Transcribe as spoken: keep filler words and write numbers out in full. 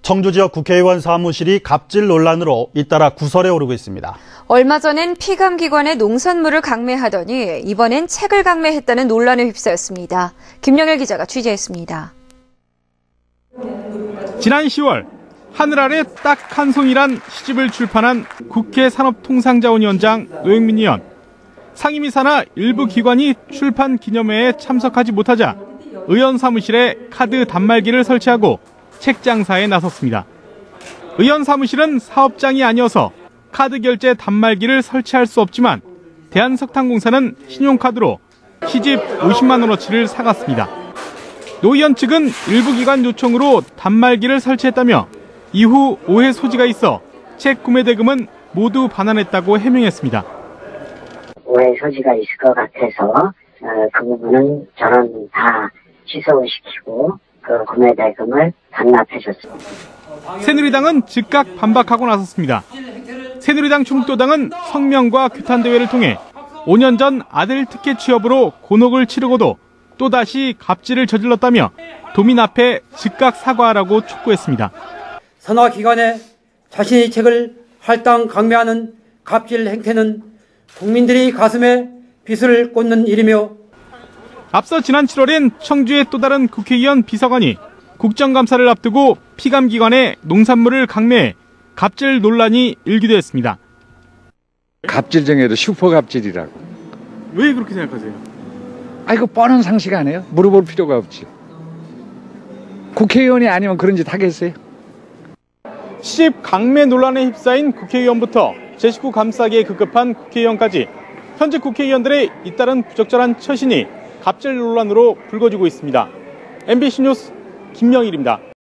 청주 지역 국회의원 사무실이 갑질 논란으로 잇따라 구설에 오르고 있습니다. 얼마 전엔 피감기관의 농산물을 강매하더니 이번엔 책을 강매했다는 논란에 휩싸였습니다. 김영일 기자가 취재했습니다. 지난 시월 하늘 아래 딱 한 송이란 시집을 출판한 국회 산업통상자원위원장 노영민 의원. 상임위 산하 일부 기관이 출판 기념회에 참석하지 못하자 의원 사무실에 카드 단말기를 설치하고 책 장사에 나섰습니다. 의원 사무실은 사업장이 아니어서 카드 결제 단말기를 설치할 수 없지만 대한석탄공사는 신용카드로 시집 오십만 원어치를 사갔습니다. 노 의원 측은 일부 기관 요청으로 단말기를 설치했다며 이후 오해 소지가 있어 책 구매 대금은 모두 반환했다고 해명했습니다. 오해 소지가 있을 것 같아서 그 부분은 저는 다 취소시키고 그 구매 대금을 반납해줬습니다. 새누리당은 즉각 반박하고 나섰습니다. 새누리당 충북도당은 성명과 규탄대회를 통해 오 년 전 아들 특혜 취업으로 곤혹을 치르고도 또다시 갑질을 저질렀다며 도민 앞에 즉각 사과하라고 촉구했습니다. 산하기관에 자신의 책을 할당 강매하는 갑질 행태는 국민들이 가슴에 빗을 꽂는 일이며 앞서 지난 칠월엔 청주의 또 다른 국회의원 비서관이 국정감사를 앞두고 피감기관에 농산물을 강매해 갑질 논란이 일기도 했습니다. 갑질 중에도 슈퍼 갑질이라고. 왜 그렇게 생각하세요? 아, 이거 뻔한 상식 아니에요? 물어볼 필요가 없지. 국회의원이 아니면 그런 짓 하겠어요? 시집 강매 논란에 휩싸인 국회의원부터 제식구 감싸기에 급급한 국회의원까지 현직 국회의원들의 잇따른 부적절한 처신이 갑질 논란으로 불거지고 있습니다. 엠비씨 뉴스 김영일입니다.